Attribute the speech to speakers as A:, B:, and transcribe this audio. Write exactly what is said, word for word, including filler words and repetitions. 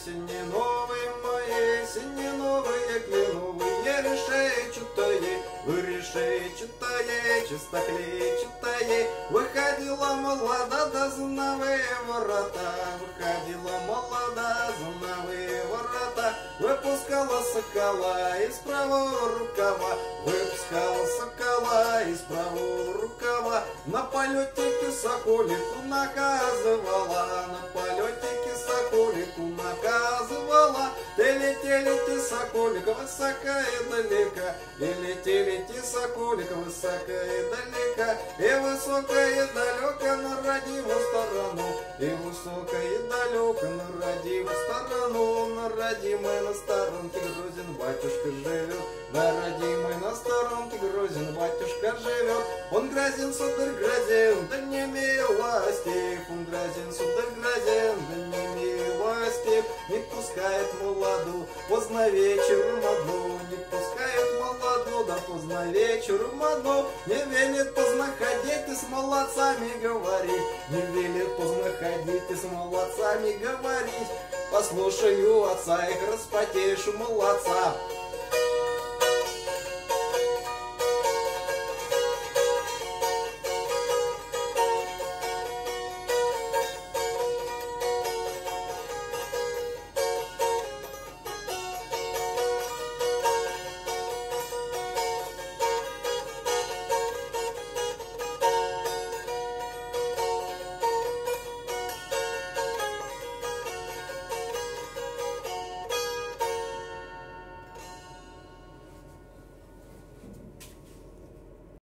A: сині нові мої, сині нові кленовые, решетчатые, решетчатые, чистоклетчатые. Выходила молода да за новые ворота, выходила молода за новые ворота. Выпускала сокола из правого рукава, выпускала сокола из правого рукава. На полетике соколику наказывала, на полетике соколику наказывала. Ты летели, ты соколик, высоко и далеко, и летели, ты соколик, высоко и далеко, и высоко и далеко на родимую сторону, и высоко и далеко на родимую сторону. На родимой на сторонке Грозин батюшка живет, на родимой на сторонке Грозин батюшка живет. Он грозин, сударь, грозин, да не милостив, он грозин, сударь, грозин, да не милостив. Не пускает молоду поздно вечером одну, не пускает молоду, да поздно вечером одну. Не велит поздно ходить и с молодцами говорить, не велит поздно ходить и с молодцами говорить. Послушаю отца, их распотеешь у молодца,